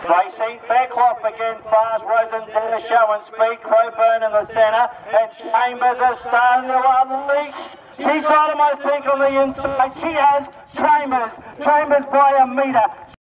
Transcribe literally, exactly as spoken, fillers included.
Racing, Fairclough again fast, Rosendale showing speed, Crowburn in the centre, and Chambers is starting to unleash. She's got him, I think, on the inside. She has Chambers, Chambers by a metre.